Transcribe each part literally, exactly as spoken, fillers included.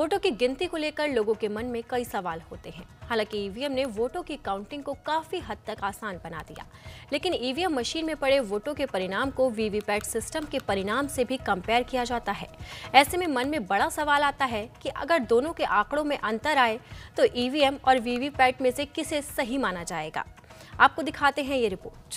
वोटों की गिनती को लेकर लोगों के मन में कई सवाल होते हैं। हालांकि ईवीएम ने वोटों की काउंटिंग को काफी हद तक आसान बना दिया, लेकिन ईवीएम मशीन में पड़े वोटों के परिणाम को वीवीपैट सिस्टम के परिणाम से भी कंपेयर किया जाता है। ऐसे में मन में बड़ा सवाल आता है कि अगर दोनों के आंकड़ों में अंतर आए तो ईवीएम और वीवीपैट में से किसे सही माना जाएगा। आपको दिखाते हैं ये रिपोर्ट।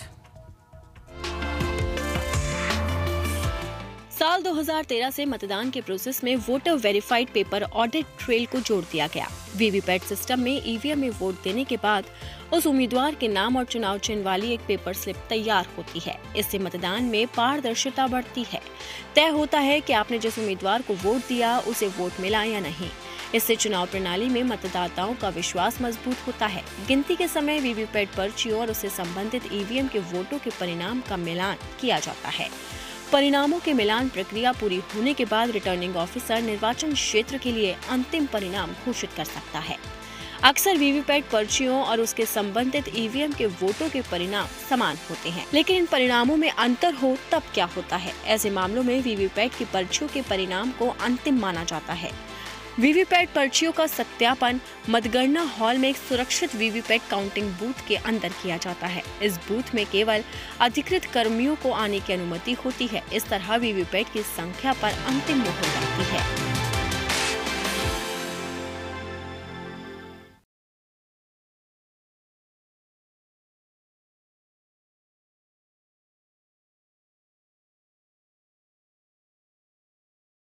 साल दो हज़ार तेरह से मतदान के प्रोसेस में voter verified paper audit trail को जोड़ दिया गया। वीवीपैट सिस्टम में ईवीएम में वोट देने के बाद उस उम्मीदवार के नाम और चुनाव चिन्ह वाली एक पेपर स्लिप तैयार होती है। इससे मतदान में पारदर्शिता बढ़ती है। तय होता है कि आपने जिस उम्मीदवार को वोट दिया उसे वोट मिला या नहीं। इससे चुनाव प्रणाली में मतदाताओं का विश्वास मजबूत होता है। गिनती के समय वीवीपैट पर्चियों और उससे संबंधित ईवीएम के वोटों के परिणाम का मिलान किया जाता है। परिणामों के मिलान प्रक्रिया पूरी होने के बाद रिटर्निंग ऑफिसर निर्वाचन क्षेत्र के लिए अंतिम परिणाम घोषित कर सकता है। अक्सर वीवीपैट पर्चियों और उसके संबंधित ईवीएम के वोटों के परिणाम समान होते हैं, लेकिन इन परिणामों में अंतर हो तब क्या होता है। ऐसे मामलों में वीवीपैट की पर्चियों के परिणाम को अंतिम माना जाता है। वीवीपैट पर्चियों का सत्यापन मतगणना हॉल में एक सुरक्षित वीवीपैट काउंटिंग बूथ के अंदर किया जाता है। इस बूथ में केवल अधिकृत कर्मियों को आने की अनुमति होती है। इस तरह वीवीपैट की संख्या पर अंतिम मोहर लगती है।